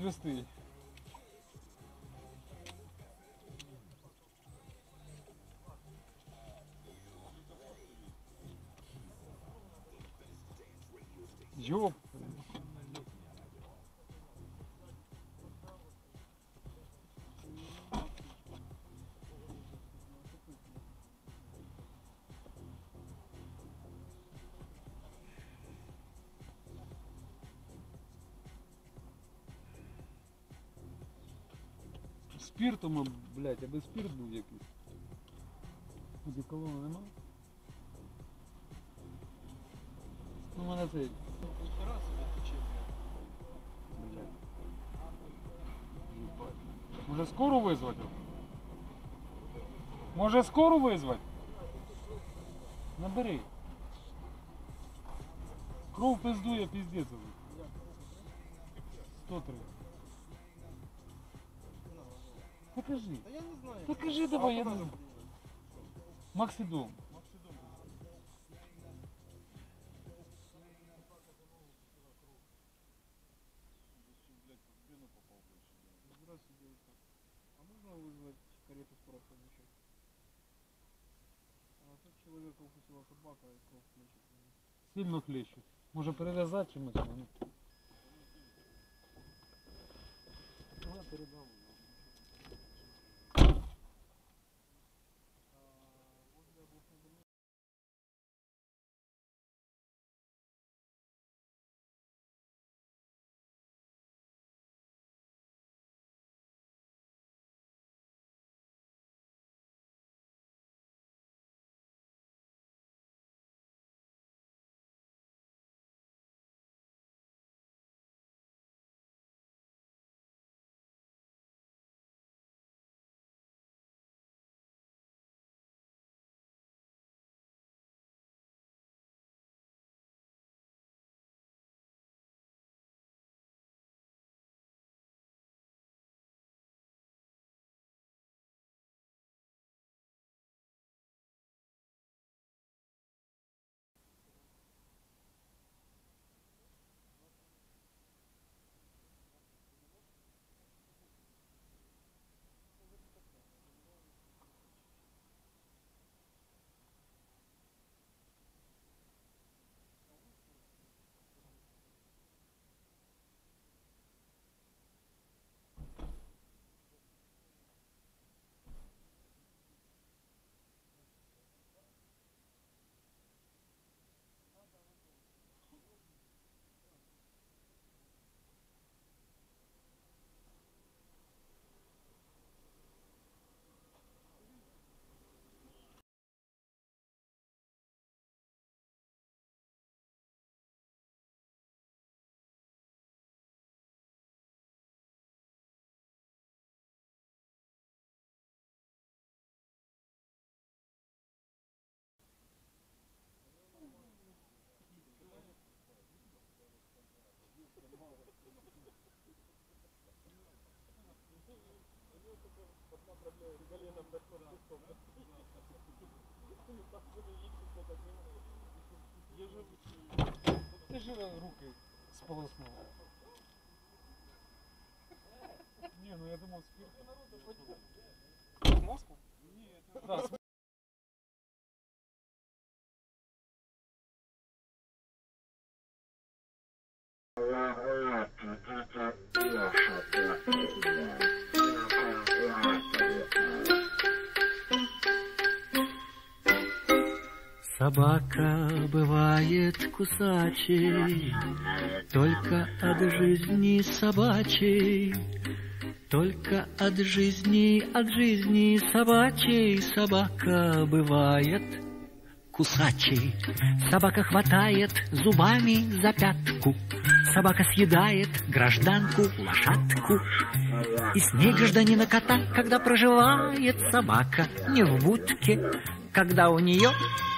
вести. Ёп. Спиртом, блядь, аби спирт був якийсь. Одеколону нема? Ну, мене цей. Може скору визвати? Може скору визвати? Набери. Кров пиздує, пиздец. 103. Покажи. Да я не знаю. Покажи давай, я не знаю. Максидом. А можно вызвать карету скорой помощи? А тут человека укусила собака и кровь лечит. Сильно хлещуть. Може перев'язати чимось? Ага, передал. Ти ж руки сполоснув. Не, ну я думал спирт. Мозгу? Нет. Да, Собака бывает кусачей, только от жизни собачей, только от жизни собачей собака бывает кусачей. Собака хватает зубами за пятку, собака съедает гражданку лошадку. И с ней гражданина кота, когда проживает собака не в будке, когда у нее